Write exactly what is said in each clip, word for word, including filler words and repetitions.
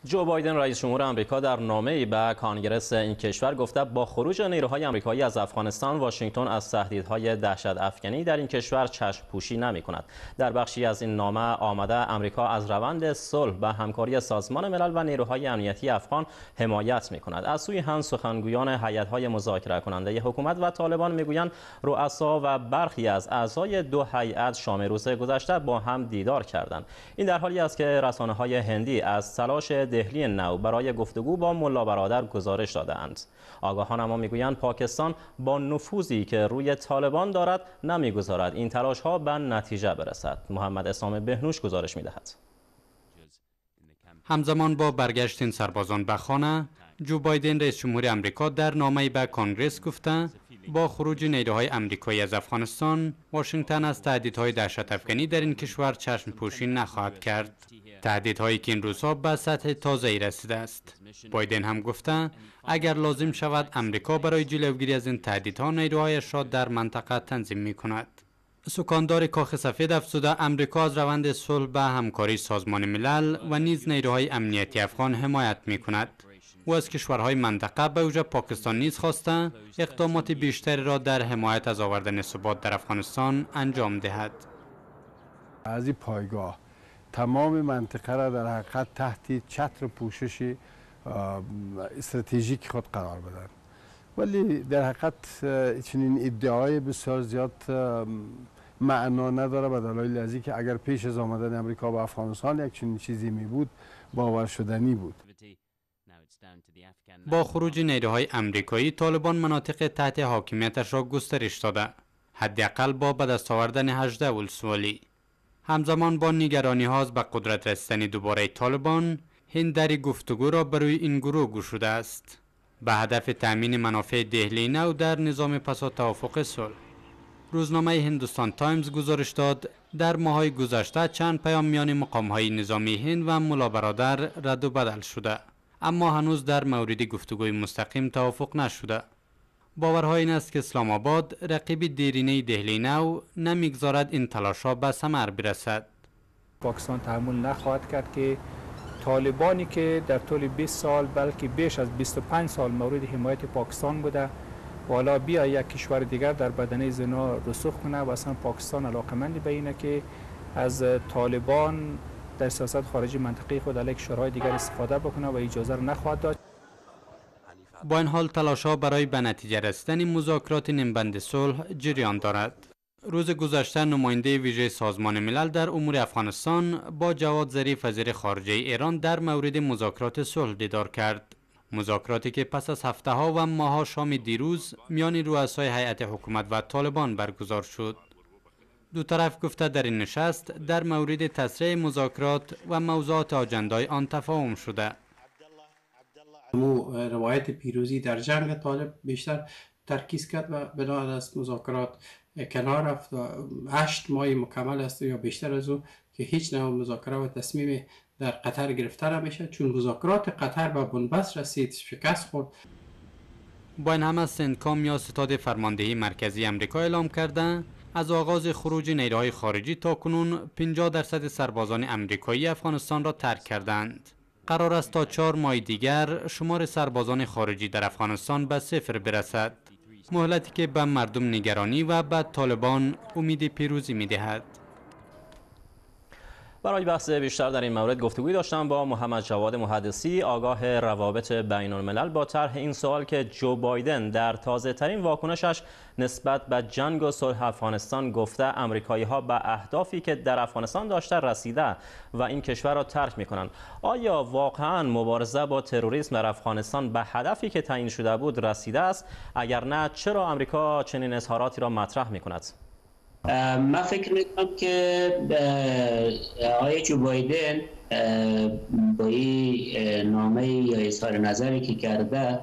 جو بایدن رئیس جمهور آمریکا در نامه‌ای به کانگرس این کشور گفته با خروج نیروهای آمریکایی از افغانستان واشنگتن از تهدیدهای دهشت افکنی در این کشور چشم پوشی نمی‌کند. در بخشی از این نامه آمده آمریکا از روند صلح و همکاری سازمان ملل و نیروهای امنیتی افغان حمایت می‌کند. از سوی هم سخنگویان هیئت‌های مذاکره کننده حکومت و طالبان می‌گویند رؤسا و برخی از اعضای دو هیئت شام روز گذشته با هم دیدار کردند. این در حالی است که رسانه‌های هندی از تلاش دهلی نو برای گفتگو با ملا برادر گزارش داده‌اند. آگاهان اما میگویند پاکستان با نفوذی که روی طالبان دارد نمیگذارد این تلاش‌ها به نتیجه برسد. محمد اسام بهنوش گزارش می‌دهد. همزمان با برگشت این سربازان به خانه، جو بایدن رئیس جمهور آمریکا در نامه‌ای به کانگرس گفته با خروج نیروهای آمریکایی از افغانستان، واشنگتن از تهدیدهای دهشت افکنی در این کشور چشم پوشی نخواهد کرد. تهدیدهایی که این روزها به سطح تازه‌ای رسیده است. بایدن هم گفته اگر لازم شود آمریکا برای جلوگیری از این تهدیدها نیروهایش را در منطقه تنظیم می‌کند. سکاندار کاخ سفید افزوده آمریکا از روند صلح به همکاری سازمان ملل و نیز نیروهای امنیتی افغان حمایت می‌کند. و از کشورهای منطقه به ویژه پاکستان نیز خواسته اقدامات بیشتری را در حمایت از آوردن ثبات در افغانستان انجام دهد. از این پایگاه تمام منطقه را در حقیقت تحت چتر پوشش استراتژیک خود قرار بدن، ولی در حقیقت چنین ادعای بسیار زیاد معنا نداره به دلایل از اینکه اگر پیش از آمدن امریکا به افغانستان یک چنین چیزی می بود باور شدنی بود. با خروج نیروهای آمریکایی طالبان مناطق تحت حاکمیتش را گسترش داده، حداقل با به دست آوردن هجده ولسوالی. همزمان با نگرانی ها از به قدرت رسیدن دوباره طالبان، هند در گفتگو را برای این گروه گشوده است به هدف تامین منافع دهلی نو در نظام پس از توافق صلح. روزنامه هندوستان تایمز گزارش داد در ماهای گذشته چند پیام میان مقام های نظامی هند و ملا برادر رد و بدل شده، اما هنوز در مورد گفتگوی مستقیم توافق نشده. باورها این است که اسلام آباد رقیب دیرینه دهلی نو نمیگذارد این تلاش‌ها به ثمر برسد. پاکستان تحمل نخواهد کرد که طالبانی که در طول بیست سال بلکه بیش از بیست و پنج سال مورد حمایت پاکستان بوده و حالا بیا یک کشور دیگر در بدنه زنا رسوخ کنه و اصلا پاکستان علاقمند به اینه که از طالبان در سیاست خارجی منطقی خود علیه کشورهای دیگر استفاده بکنه و اجازه را نخواهد داد. با این حال تلاش‌ها برای به نتیجه رسیدن مذاکرات نیمبند صلح جریان دارد. روز گذشته نماینده ویژه سازمان ملل در امور افغانستان با جواد ظریف وزیر خارجه ایران در مورد مذاکرات صلح دیدار کرد. مذاکراتی که پس از هفته‌ها و ماه‌ها شام دیروز میان رؤسای هیئت حکومت و طالبان برگزار شد. دو طرف گفته در این نشست در مورد تسریع مذاکرات و موضوعات آجندای آن تفاهم شده. مو روایت پیروزی در جنگ طالب بیشتر ترکیز کرد و بنابراین از مذاکرات کنار رفت و هشت ماه مکمل است یا بیشتر از او که هیچ نوع مذاکره و تصمیم در قطر گرفته نمیشه، چون مذاکرات قطر به بنبست رسید، شکست خورد. با این همه سنتکام یا ستاد فرماندهی مرکزی آمریکا اعلام کرده از آغاز خروج نیروهای خارجی تا کنون پنجاه درصد سربازان آمریکایی افغانستان را ترک کردند. قرار است تا چهار ماه دیگر شمار سربازان خارجی در افغانستان به صفر برسد، مهلتی که به مردم نگرانی و به طالبان امید پیروزی می‌دهد. برای بحث بیشتر در این مورد گفتگوی داشتم با محمد جواد محدثی، آگاه روابط بین الملل، با طرح این سوال که جو بایدن در تازه ترین واکنشش نسبت به جنگ و صلح افغانستان گفته آمریکایی ها به اهدافی که در افغانستان داشته رسیده و این کشور را ترک می کنند. آیا واقعا مبارزه با تروریسم در افغانستان به هدفی که تعیین شده بود رسیده است؟ اگر نه چرا آمریکا چنین اظهاراتی را مطرح می کند؟ من فکر میکنم که آقای جو بایدن با این نامه یا اظهار نظری که کرده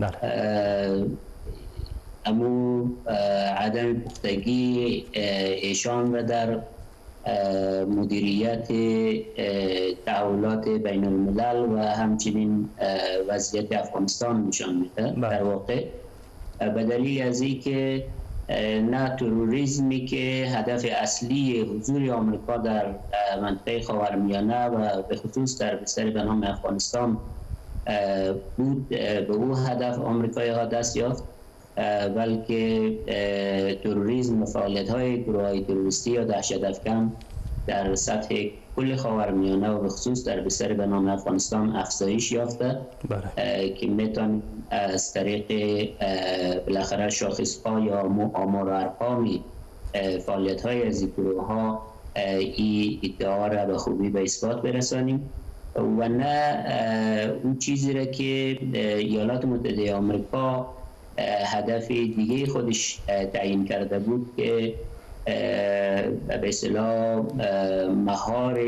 امو عدم پختگی ایشان را در مدیریت تحولات بین الملل و همچنین وضعیت افغانستان نشان میده. در واقع به دلیل از این که نه تروریسمی که هدف اصلی حضور آمریکا در منطقه خاورمیانه و به خصوص در بستری به نام افغانستان بود، به او هدف آمریکایی ها دست یافت، بلکه تروریسم و فعالیت های گروه های تروریستی یا دهشت افکن در سطح کل خاورمیانه و به خصوص در بستری به نام افغانستان افزایش یافته که میتون از طریق بالاخره شاخص ها یا آمار و ارقامی فعالیت های از این گروه ها این ادعا را به خوبی به اثبات برسانیم و نه اون چیزی را که ایالات متحده آمریکا هدف دیگه خودش تعیین کرده بود که به اصطلاح مهار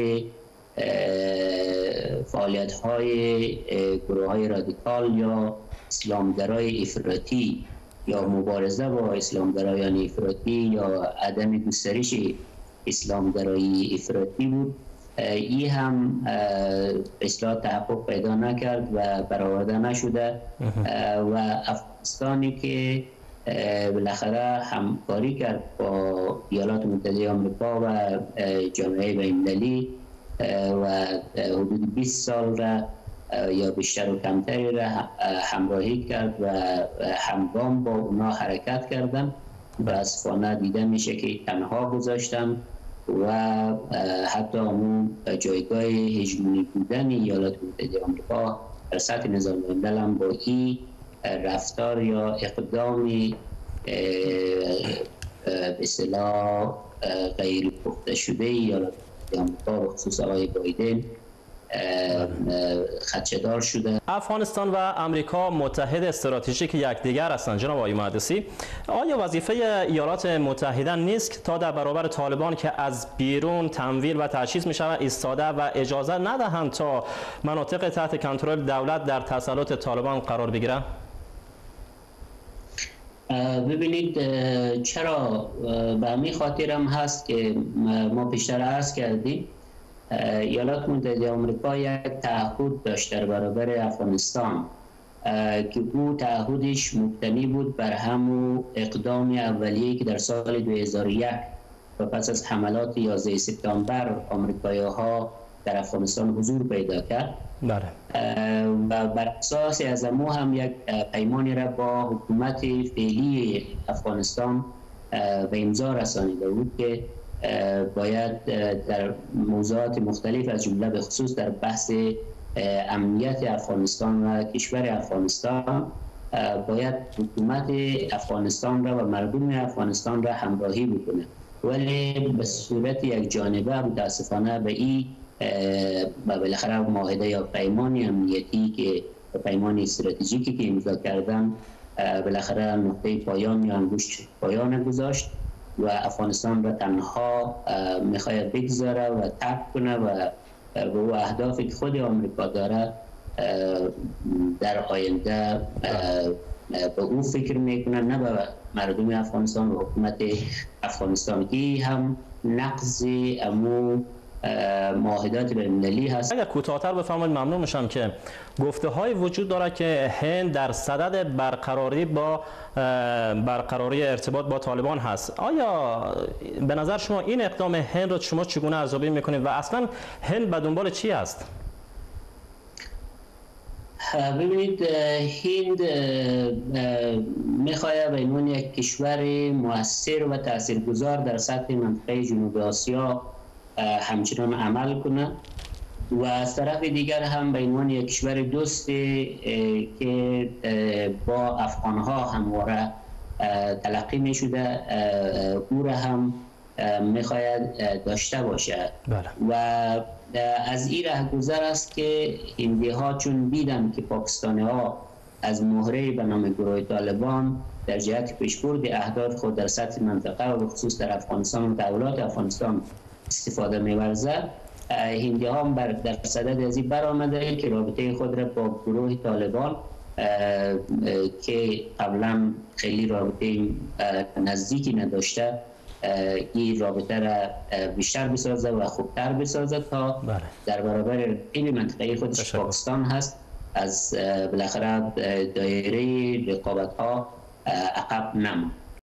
فعالیت های گروه های رادیکال یا اسلامگرای افراطی یا مبارزه با اسلامگرایان افراطی یا عدم گسترش اسلامگرایی افراطی بود. این هم اصلاح تحقق پیدا نکرد و برآورده نشده و افغانستانی که بالاخره همکاری کرد با ایالات متحده آمریکا و جامعه بین‌المللی و حدود بیست سال را یا بیشتر و کمتری را همراهی کرد و همگام با اونا حرکت کردن و از فانه دیده میشه که تنها گذاشتن و حتی همون جایگاه هژمونی بودن ایالات متحده آمریکا در سطح نظام ملل هم با این رفتار یا اقدامی به اصطلاح غیر پخته شده ایالات متحده آمریکا و خصوص آقای بایدن خدشه‌دار شده. افغانستان و امریکا متحد استراتژیک یکدیگر هستند. جناب آقای مهندسی، آیا وظیفه ایالات متحده نیست تا در برابر طالبان که از بیرون تمویل و تجهیز می شود ایستاده و اجازه ندهند تا مناطق تحت کنترل دولت در تسلط طالبان قرار بگیرند؟ ببینید، چرا به همین خاطر هم هست که ما پیشتر عرض کردیم ایالات متحده آمریکا یک تعهد داشت در برابر افغانستان که او تعهدش مبتنی بود بر همون اقدام اولیه‌ای که در سال دو هزار و یک و پس از حملات یازده سپتامبر آمریکایی‌ها در افغانستان حضور پیدا کرد. بله. و بر اساس از امو هم یک پیمانی را با حکومت فعلی افغانستان به امضا رسانیده بود که باید در موضوعات مختلف از جمله به خصوص در بحث امنیت افغانستان و کشور افغانستان باید حکومت افغانستان را و مردم افغانستان را همراهی بکنه، ولی به صورت یک جانبه متاسفانه به این بالاخره معاهده یا پیمان امنیتی که پیمان استراتژیکی که امضا کردن بالاخره نقطه پایان یا انگشت پایان گذاشت و افغانستان را تنها میخواید بگذاره و ترک کنه و به او اهدافی که خود آمریکا داره در آینده به او فکر میکنه، نه به مردم افغانستان و حکومت افغانستان. این هم نقض امو معاهدات بین‌المللی هست. اگر کوتاه‌تر بفرمایید ممنون میشم که گفته های وجود داره که هند در صدد برقراری با برقراری ارتباط با طالبان هست. آیا به نظر شما این اقدام هند رو شما چگونه ارزیابی میکنید و اصلا هند به دنبال چی است؟ ببینید، هند میخواهد به عنوان یک کشور مؤثر و تاثیرگذار در سطح منطقه جنوب آسیا همچنان عمل کنه و از طرف دیگر هم به عنوان یک کشور دوست که با افغان ها همواره تلقی می شده او را هم میخواید داشته باشه. بله. و از این رهگذر است که هندی ها چون دیدن که پاکستانی ها از مهره به نام گروه طالبان در جهت پیشبرد اهداف خود در سطح منطقه و خصوص در افغانستان و دولت افغانستان استفاده می‌ورزد، هندی ها هم بر در صدد از این برآمده که رابطه خود را با گروه طالبان که قبلا خیلی رابطه نزدیکی نداشته این رابطه را بیشتر بسازه و خوبتر بسازه تا بله. در برابر این منطقه خودش پاکستان هست از بالاخره دایره رقابت ها عقب نماند.